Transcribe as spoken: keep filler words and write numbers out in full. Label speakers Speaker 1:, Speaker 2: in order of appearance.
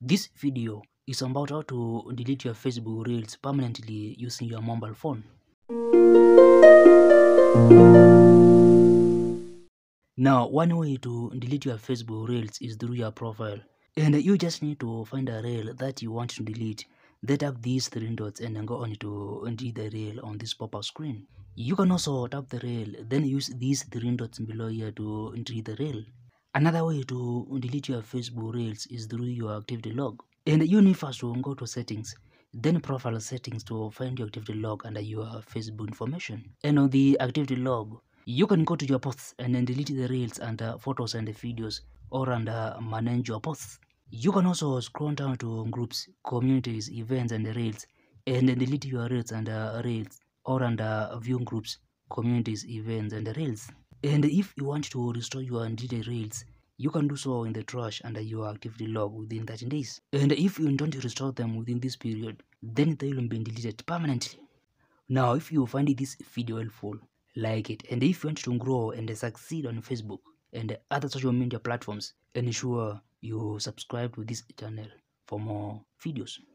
Speaker 1: This video is about how to delete your Facebook Reels permanently using your mobile phone. Now, one way to delete your Facebook Reels is through your profile. And you just need to find a reel that you want to delete. Then tap these three dots and then go on to delete the reel on this pop-up screen. You can also tap the reel, then use these three dots below here to delete the reel. Another way to delete your Facebook Reels is through your activity log. And you need first to go to settings, then profile settings to find your activity log under your Facebook information. And on the activity log, you can go to your posts and then delete the reels under photos and the videos or under manage your posts. You can also scroll down to groups, communities, events and the reels and then delete your reels under reels or under view groups, communities, events and the reels. And if you want to restore your deleted reels, you can do so in the trash under your activity log within thirty days. And if you don't restore them within this period, then they will be deleted permanently. Now, if you find this video helpful, like it. And if you want to grow and succeed on Facebook and other social media platforms, ensure you subscribe to this channel for more videos.